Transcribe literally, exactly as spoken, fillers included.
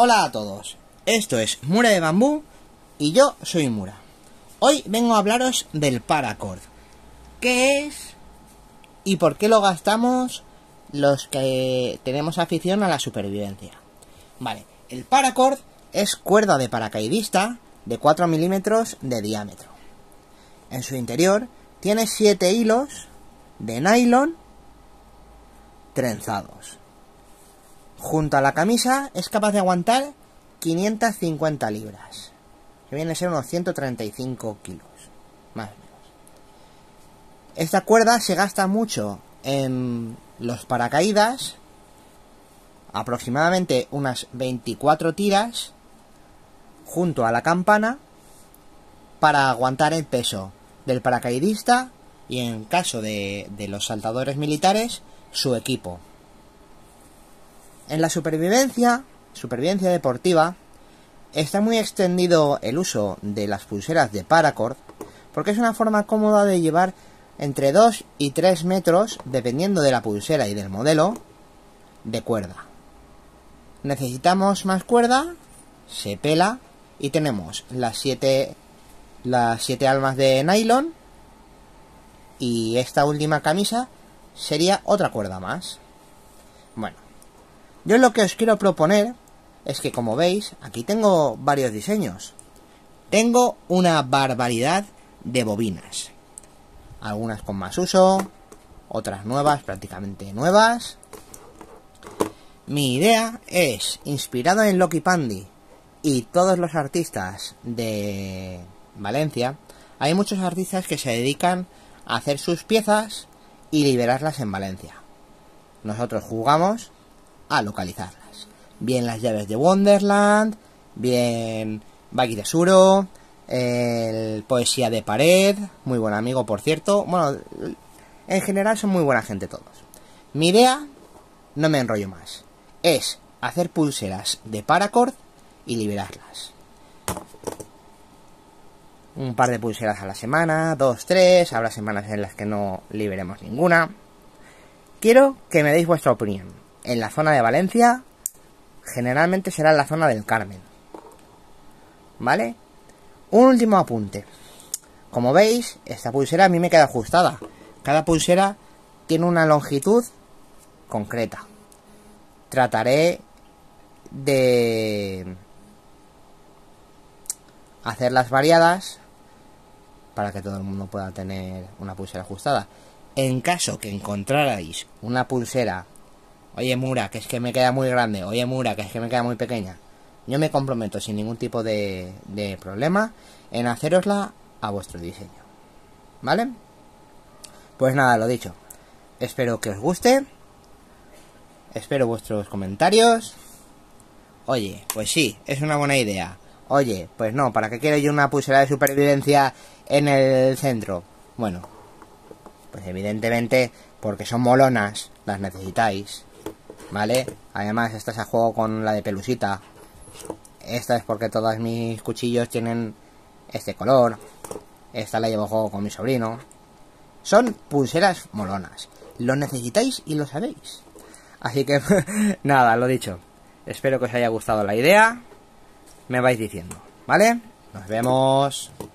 Hola a todos, esto es Mura de Bambú y yo soy Mura. Hoy vengo a hablaros del paracord. ¿Qué es y por qué lo gastamos los que tenemos afición a la supervivencia? Vale, el paracord es cuerda de paracaidista de cuatro milímetros de diámetro. En su interior tiene siete hilos de nylon trenzados. Junto a la camisa es capaz de aguantar quinientas cincuenta libras, que viene a ser unos ciento treinta y cinco kilos, más o menos. Esta cuerda se gasta mucho en los paracaídas, aproximadamente unas veinticuatro tiras junto a la campana para aguantar el peso del paracaidista y, en caso de, de los saltadores militares, su equipo. En la supervivencia, supervivencia deportiva, está muy extendido el uso de las pulseras de paracord porque es una forma cómoda de llevar entre dos y tres metros, dependiendo de la pulsera y del modelo, de cuerda. Necesitamos más cuerda, se pela y tenemos las siete, las siete almas de nylon y esta última camisa sería otra cuerda más. Bueno, yo lo que os quiero proponer es que, como veis, aquí tengo varios diseños. Tengo una barbaridad de bobinas. Algunas con más uso, otras nuevas, prácticamente nuevas. Mi idea es, inspirado en Loki Pandi y todos los artistas de Valencia, hay muchos artistas que se dedican a hacer sus piezas y liberarlas en Valencia. Nosotros jugamos a localizarlas. Bien las llaves de Wonderland, bien Baki Tesuro, el Poesía de Pared, muy buen amigo por cierto. Bueno, en general son muy buena gente todos. Mi idea, no me enrollo más, es hacer pulseras de paracord y liberarlas. Un par de pulseras a la semana, dos, tres, habrá semanas en las que no liberemos ninguna. Quiero que me deis vuestra opinión. En la zona de Valencia, generalmente será en la zona del Carmen. ¿Vale? Un último apunte. Como veis, esta pulsera a mí me queda ajustada. Cada pulsera tiene una longitud concreta. Trataré de hacerlas variadas para que todo el mundo pueda tener una pulsera ajustada. En caso que encontrarais una pulsera, oye Mura, que es que me queda muy grande, oye Mura, que es que me queda muy pequeña, yo me comprometo sin ningún tipo de, de problema en hacerosla a vuestro diseño. ¿Vale? Pues nada, lo dicho. Espero que os guste. Espero vuestros comentarios. Oye, pues sí, es una buena idea. Oye, pues no, ¿para qué quiero yo una pulsera de supervivencia en el centro? Bueno, pues evidentemente porque son molonas, las necesitáis, ¿vale? Además, esta se juego con la de pelusita. Esta es porque todos mis cuchillos tienen este color. Esta la llevo a juego con mi sobrino. Son pulseras molonas. Lo necesitáis y lo sabéis. Así que, nada, lo dicho. Espero que os haya gustado la idea. Me vais diciendo, ¿vale? Nos vemos.